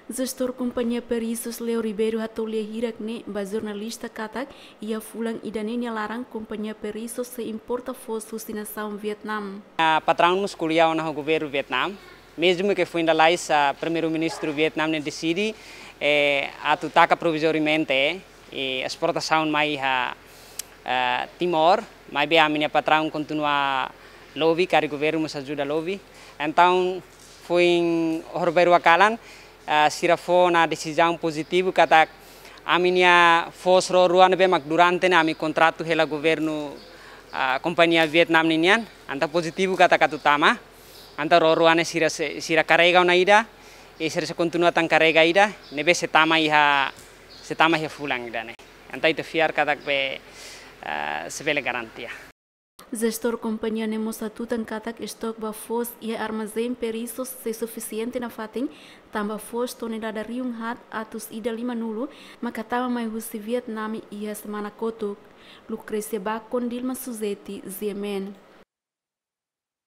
Gestor Companhia Perisos Leo Ribeiro Hatolia Hirakne, jornalista katak, ia fulang idanenya larang Companhia Perisos se importa fosse destinação Vietnam. Patrão musculiar na governo Vietnam, mesmo que foi ainda lá o primeiro-ministro Vietnam decide a tutaka provisoriamente e exportação mais a Timor, mas bem a minha patrão continua lobby, que o governo nos ajuda a lobby, então foi em Ribeiro Akalan. Sira fo na decisão positiva kata a minha força ruan be mak durante na mi contrato hela governo companhia Vietnam ninian anta positivo kata katutama anta ruan sira carrega na ida e sira continua tan carrega ida nebe se tama iha fulang ida ne anta itu fiar kata be se vele garantia. Gestor Companhia Nemosatutan katak estok ba fos e armazém perisos se suficiente na fating tamba fos tonelada riung hat atus ida 5 nulu makatama mai husi Vietnam ia semana kotuk Lucrecia Bacon Dilma Suzeti Ziemen.